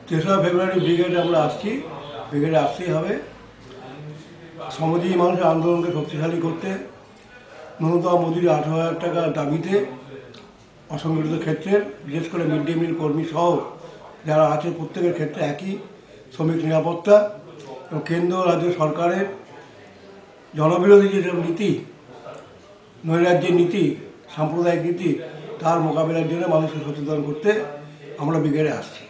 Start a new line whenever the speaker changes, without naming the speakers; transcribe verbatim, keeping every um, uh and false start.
তেসরা ফেব্রুয়ারি ব্রিগেডে আমরা আসছি, ব্রিগেডে আসতেই হবে। শ্রমজীবী মানুষের আন্দোলনকে শক্তিশালী করতে ন্যূনতম মজুরি আঠারো হাজার টাকার দাবিতে অসংগঠিত ক্ষেত্রের, বিশেষ করে মিড ডে মিল কর্মী সহ যারা আছে প্রত্যেকের ক্ষেত্রে একই শ্রমিক নিরাপত্তা এবং কেন্দ্র রাজ্য সরকারের জনবিরোধী যেসব নীতি, নৈরাজ্যের নীতি, সাম্প্রদায়িক নীতি, তার মোকাবিলার জন্য মানুষকে সচেতন করতে আমরা ব্রিগেডে আসছি।